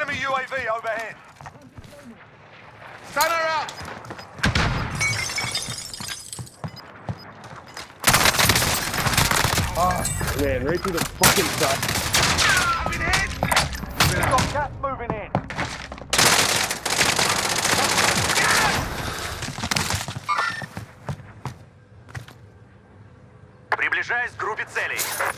Enemy UAV overhead. Stunner out! Oh, man, right through the fucking side. I've been hit! We've got gas moving in. Приближаюсь к группе целей.